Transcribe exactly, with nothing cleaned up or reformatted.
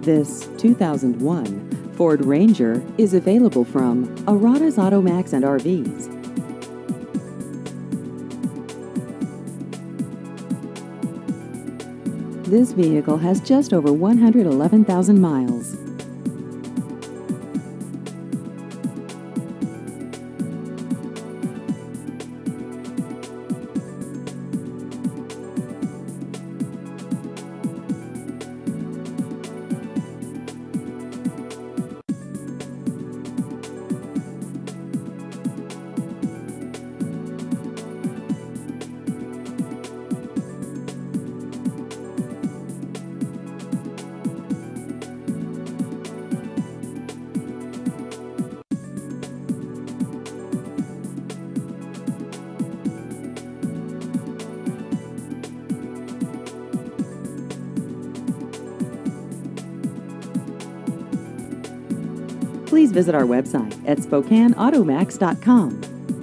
This two thousand one Ford Ranger is available from Arrotta's Automax and R Vs. This vehicle has just over one hundred eleven thousand miles. Please visit our website at Spokane Automax dot com.